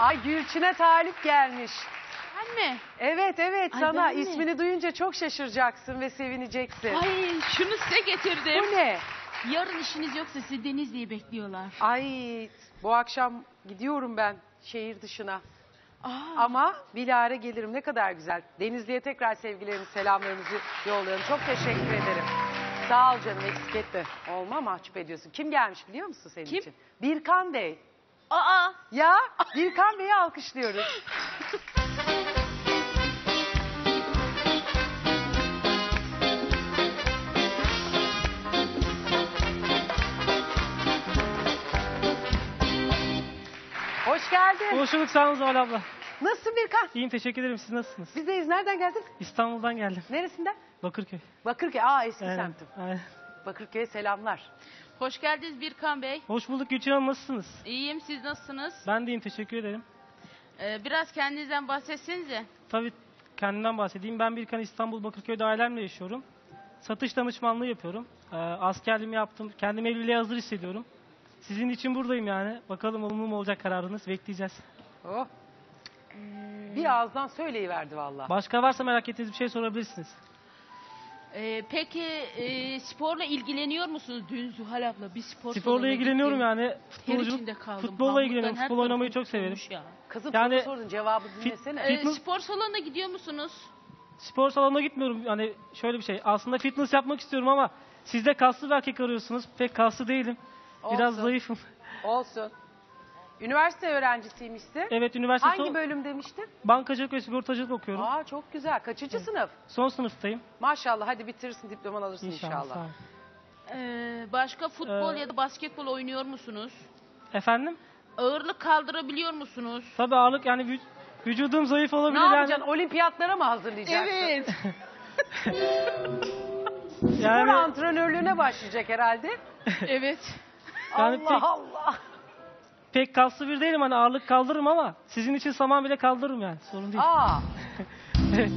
Ay Gülçin'e talip gelmiş. Anne. Evet evet Ay, sana ben mi? ismini duyunca çok şaşıracaksın ve sevineceksin. Ay şunu size getirdim. Bu ne? Yarın işiniz yoksa sizi Denizli'ye bekliyorlar. Ay bu akşam gidiyorum ben şehir dışına. Aa. Ama bilahare gelirim, ne kadar güzel. Denizli'ye tekrar sevgilerimizi, selamlarımızı yolluyorum. Çok teşekkür ederim. Sağ ol canım, eksik etme. Olma, mahcup ediyorsun. Kim gelmiş biliyor musun senin Kim? için? Birkan Bey. Aa. Ya Birkan Bey'i alkışlıyoruz. Hoş geldin. Hoş bulduk, sağ olun Zuhal abla. Nasılsın Birkan? İyiyim, teşekkür ederim. Siz nasılsınız? Bizdeyiz. Nereden geldin? İstanbul'dan geldim. Neresinden? Bakırköy. Bakırköy. Aa eski Aynen, semtim. aynen. Bakırköy'e selamlar. Hoş geldiniz Birkan Bey. Hoş bulduk Gülçin Hanım, nasılsınız? İyiyim, siz nasılsınız? Ben de iyiyim, teşekkür ederim. Biraz kendinizden bahsetsenize. Tabii kendimden bahsedeyim. Ben Birkan, İstanbul Bakırköy'de ailemle yaşıyorum. Satış danışmanlığı yapıyorum. Askerliğimi yaptım. Kendimi evliliğe hazır hissediyorum. Sizin için buradayım yani. Bakalım olumlu mu olacak kararınız, bekleyeceğiz. Oh. Bir ağızdan söyleyiverdi valla. Başka varsa merak ettiğiniz bir şey sorabilirsiniz. Peki sporla ilgileniyor musunuz? Dün Zuhal abla bir spor Sporla salonuna ilgileniyorum gittim. yani. Ter içinde kaldım. Futbolla Pamuktan ilgileniyorum. her Futbol oynamayı tarafım çok severim. tutulmuş ya. Kızım Yani- soru sordun, cevabı dinlesene. Spor salonuna gidiyor musunuz? Spor salonuna gitmiyorum. Hani şöyle bir şey. Aslında fitness yapmak istiyorum ama siz de kaslı bir erkek arıyorsunuz. Pek kaslı değilim. Biraz Olsun. zayıfım. Olsun. Üniversite öğrencisiymişsin. Evet, üniversite Hangi bölüm demiştin? bankacılık ve sigortacılık okuyorum. Aa çok güzel. Kaçıncı sınıf? Son sınıftayım. Maşallah, hadi bitirirsin, diploman alırsın İnşallah. inşallah. Sağ olun. Başka futbol ya da basketbol oynuyor musunuz? Efendim? Ağırlık kaldırabiliyor musunuz? Tabii ağırlık yani vücudum zayıf Ne olabilir. yapacaksın? Olimpiyatlara mı hazırlayacaksın? Spor Yani, antrenörlüğüne başlayacak herhalde. Evet. Yani Allah Allah. pek kaslı bir değilim. Hani ağırlık kaldırırım ama sizin için saman bile kaldırırım yani. Sorun değil. Aa. Evet.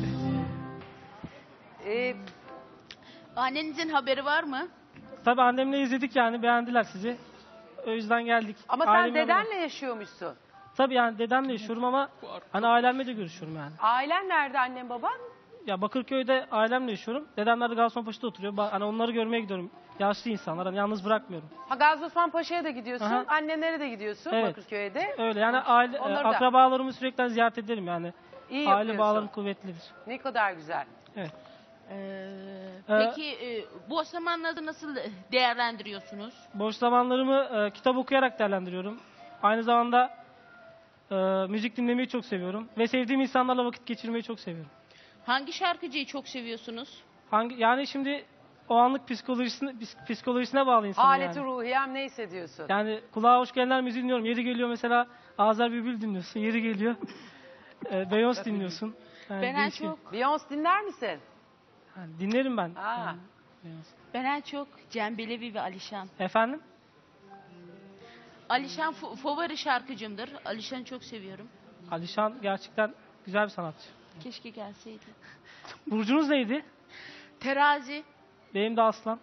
Annenizin haberi var mı? Tabii annemle izledik yani, beğendiler sizi. O yüzden geldik. Ama sen Ailem yanımda. dedenle yaşıyormuşsun. Tabii yani dedemle yaşıyorum ama hani ailemle de görüşüyorum yani. Ailen nerede, annen baban? Ya Bakırköy'de ailemle yaşıyorum. Dedemler de Gaziosmanpaşa'da oturuyor. Hani onları görmeye gidiyorum. Yaşlı insanlar. Hani yalnız bırakmıyorum. Ha, Gazi Osman Paşa'ya da gidiyorsun. Aha. Annenlere de gidiyorsun, Evet. Bakırköy'e de. Öyle yani Onları da. akrabalarımı sürekli ziyaret ederim yani. İyi Aile yapıyorsun. bağlarım kuvvetlidir. Ne kadar güzel. Evet. Peki bu zamanları nasıl değerlendiriyorsunuz? Boş zamanlarımı kitap okuyarak değerlendiriyorum. Aynı zamanda müzik dinlemeyi çok seviyorum. Ve sevdiğim insanlarla vakit geçirmeyi çok seviyorum. Hangi şarkıcıyı çok seviyorsunuz? Yani şimdi o anlık psikolojisine bağlı insan Haleti yani. ruhiyem neyse diyorsun. Yani kulağa hoş gelenler müziği dinliyorum. Yeri geliyor mesela Azer Bülbül dinliyorsun. Yeri geliyor Beyoncé dinliyorsun. Yani Ben en değişik. çok Beyoncé dinler misin? Yani dinlerim ben. Aa. Yani Beyoncé. ben en çok Cem Belevi ve Alişan. Efendim? Alişan favori şarkıcımdır. Alişan'ı çok seviyorum. Alişan gerçekten güzel bir sanatçı. Keşke gelseydi. Burcunuz neydi? Terazi. Benim de Aslan.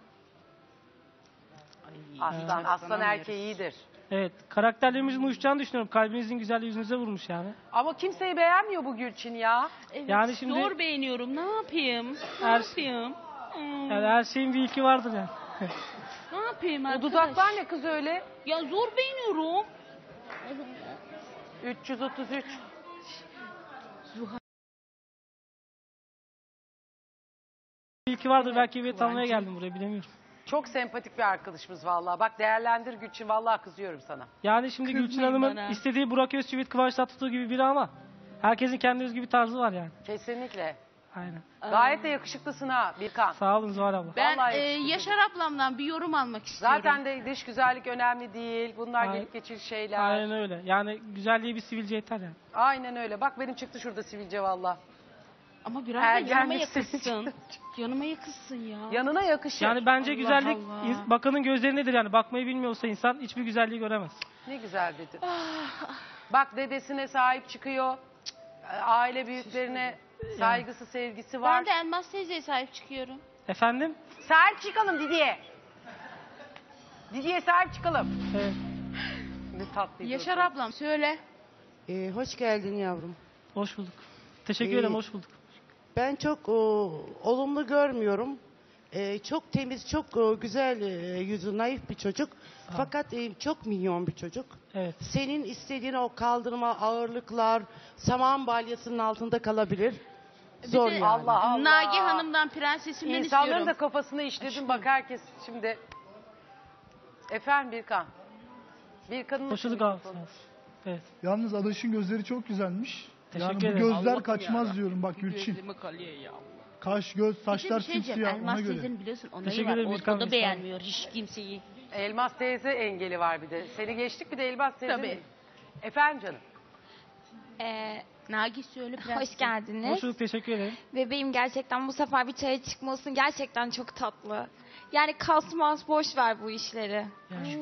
Aslan erkeği iyidir. Evet. Karakterlerimizin uyuşacağını düşünüyorum. Kalbinizin güzelliği yüzünüze vurmuş yani. Ama kimseyi beğenmiyor bu Gülçin ya. Evet, Yani şimdi- zor beğeniyorum. Ne yapayım? Ne Her- yapayım? Yani her şeyin bir ilki vardır yani. Ne yapayım O arkadaş? dudaklar ne kız öyle? Ya zor beğeniyorum. 333. Bir ilki vardır. Belki bir tanımaya geldim buraya, bilemiyorum. Çok sempatik bir arkadaşımız vallahi. Bak değerlendir Gülçin, vallahi kızıyorum sana. Yani şimdi Gülçin Kızmayın Hanım'ın bana. istediği Burak Özçivit, Kıvanç Tatlıtuğ gibi biri ama herkesin kendi özgü bir tarzı var yani. Kesinlikle. Aynen. Gayet de yakışıklısın ha Birkan. Sağ olun Zuhal abla. Ben Vallahi yakışıklı Yaşar ablamdan bir yorum almak istiyorum. Zaten de dış güzellik önemli değil. Bunlar Aynen. gelip geçici şeyler. Aynen öyle. Yani güzelliği bir sivilce yeter yani. Aynen öyle. Bak benim çıktı şurada sivilce valla. Ama biraz da Ergenlik yanıma sivilce. yakışsın. Yanıma yakışsın ya. Yanına yakışır. Yani bence Allah güzellik Allah. bakanın gözlerindedir yani. Bakmayı bilmiyorsa insan hiçbir güzelliği göremez. Ne güzel dedin. Bak dedesine sahip çıkıyor. Aile büyüklerine saygısı, sevgisi var. Ben de Elmas teyzeye sahip çıkıyorum. Efendim? Sahip çıkalım Didiye. Didiye sahip çıkalım. Evet. Ne tatlıydı. Yaşar o. ablam söyle. Hoş geldin yavrum. Hoş bulduk. Teşekkür ederim, hoş bulduk. Ben çok olumlu görmüyorum. Çok temiz, çok güzel yüzü, naif bir çocuk. Fakat çok minyon bir çocuk. Evet. Senin istediğin o kaldırma, ağırlıklar, saman balyasının altında kalabilir. Zor yani. Allah Allah. Nagi Hanım'dan prensesimden İnsanların istiyorum. da kafasına işledim. Bak herkes şimdi. Efendim Birkan. Birkan'ın Hoş bulduk abi. Evet. Yalnız Adaş'ın gözleri çok güzelmiş. Teşekkür Yani bu ederim. gözler Allah'ım kaçmaz ya. diyorum bak Gülçin. Gözümü kalıyor ya. Kaş, göz, saçlar Bir şey diyeceğim, simsiyah ona Elmas göre. teyzenin biliyorsun onayı Teşekkür var. ederim O Birkan da Bey, beğenmiyor hiç kimseyi. Elmas teyze engeli var bir de. Seni geçtik bir de Elmas teyze. Tabii. Efendim canım. Nagi söyle prensesim. Hoş geldiniz. Hoş bulduk, teşekkür ederim. Bebeğim gerçekten bu sefer bir çaya çıkmasın. Gerçekten çok tatlı. Yani kasmaz, boş ver bu işleri. Yani.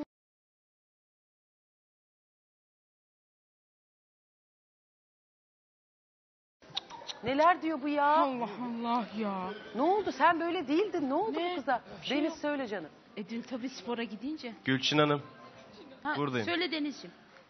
Neler diyor bu ya? Allah Allah ya. Ne oldu? Sen böyle değildin. Ne oldu Ne? bu kıza? Bir şey Deniz yok. söyle canım. Dün tabii spora gidince. Gülçin Hanım, Ha, Buradayım. Söyle Deniz'ciğim.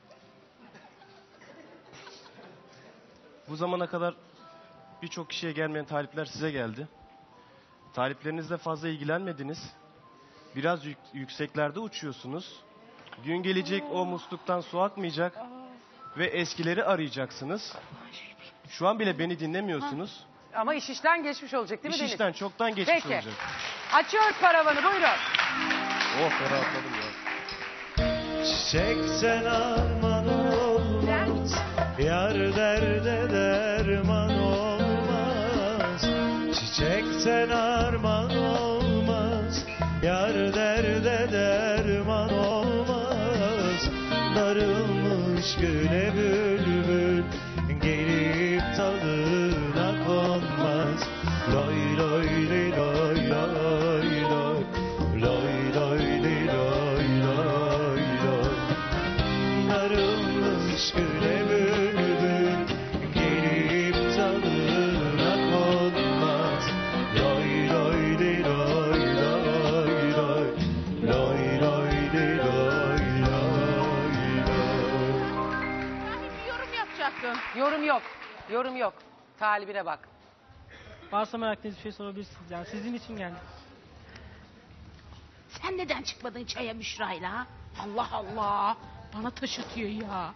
bu zamana kadar birçok kişiye gelmeyen talipler size geldi. Taliplerinizle fazla ilgilenmediniz. Biraz yükseklerde uçuyorsunuz. Gün gelecek o musluktan su akmayacak ve eskileri arayacaksınız. Şu an bile beni dinlemiyorsunuz. Ama iş işten geçmiş olacak değil mi İş Deniz? işten çoktan geçmiş Peki. olacak. Açıyoruz paravanı buyurun. Oh rahatladım ya. Çiçek sen arman olmaz, yar derde derman olmaz. Çiçek sen arman olmaz, yar derde derman olmaz. Darılmış güle bülbül, gelip dalına konmaz. Loy loy li loy loy loy, loy loy li loy loy loy. Darılmış güle bülbül, gelip dalına konmaz. Loy loy li loy loy loy, loy loy li loy loy loy. Bir yorum yapacaktın. Yorum yok. Yorum yok. Talibine bak. Varsa merak ettiğiniz bir şey sorabilirsiniz. Yani sizin için geldim. Sen neden çıkmadın çaya Büşra'yla? Allah Allah. Bana taşıtıyor ya.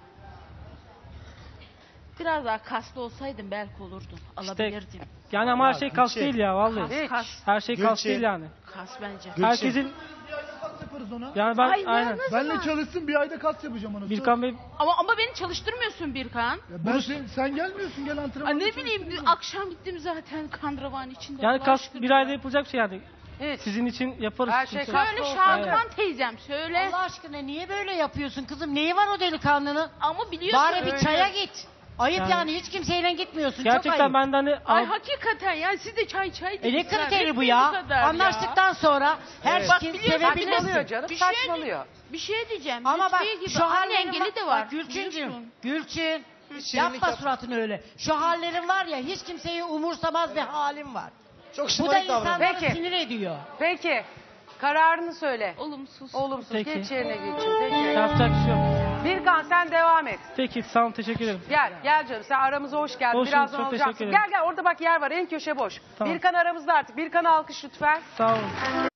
Biraz daha kaslı olsaydın belki olurdun. Alabilirdim. Yani ama her şey kas Gülçin. değil ya vallahi. Hiç. Kas. Her şey kas Gülçin. değil yani. Kas bence. Herkesin Kas yaparız ona. yani ben aynen. Benle çalışsın bir ayda kas yapacağım ona. Birkan Bey Ama beni çalıştırmıyorsun Birkan. Ya sen gelmiyorsun gel antrenmana. Ne bileyim dün akşam gittim zaten kandravan içinde. yani Allah kas aşkına bir ya. ayda yapılacak bir şey yani. Hiç. Sizin için yaparız. Her şey kimse- kas- Söyle olsa Şadıman teyzem söyle. Allah aşkına niye böyle yapıyorsun kızım? Neyi var o delikanlının? Ama biliyorsun. Bari bir öyle. çaya git. Ayıp Yani- yani hiç kimseyle gitmiyorsun. Çok Gerçekten ayıp. ben de hani Ay hakikaten ya siz de çay Ne dediniz. kriteri bu Bitmiyor ya? bu kadar Anlaştıktan sonra her Bak kim biliyorsun, Saçmalıyor sevebilirsin. canım. Bir şey Saçmalıyor. Bir şey diyeceğim. Ama bak Lütfiye gibi şu anne hallerin engeli de var. Bak Gülçinciğim, Biliyorsun. Gülçin. Yapma suratını öyle. Şu hallerin var ya hiç kimseyi umursamaz bir halin var. Çok Bu da insanları Peki. sinir ediyor. Peki. Kararını söyle. Olumsuz. Olumsuz. Peki. Geç yerine Gülçin. Peki. yapacak bir şey yok. Birkan sen devam et. Peki sağ olun, teşekkür ederim. Gel canım sen aramıza hoş geldin. Hoş bulduk, Birazdan çok olacaksın. teşekkür ederim. Gel orada bak yer var en köşe boş. Tamam. Birkan aramızda artık. Birkan'ı alkış lütfen. Sağ olun.